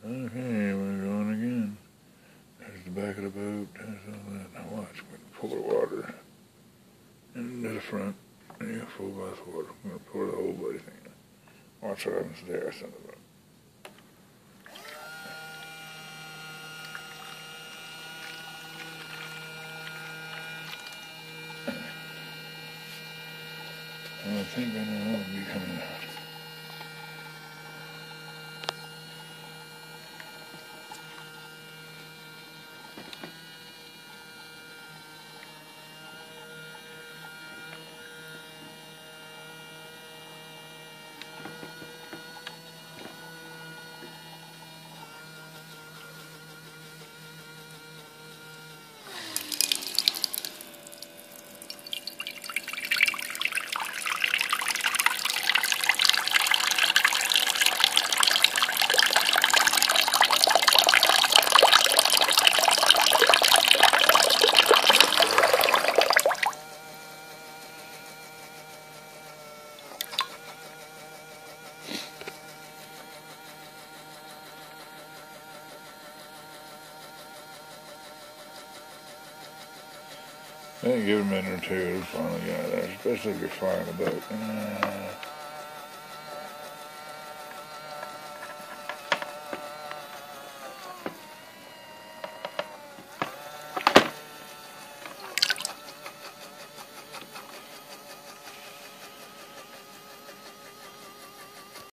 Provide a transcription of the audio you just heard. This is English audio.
Okay, we're going again. There's the back of the boat. There's all that. Now watch. We're going to pour the water into the front. And you full glass of water. We're going to pour the whole bloody thing in. Watch what happens there. Son of a... I think I know it'll be coming out. Give it a minute or two, it'll finally get out there, especially if you're firing the boat.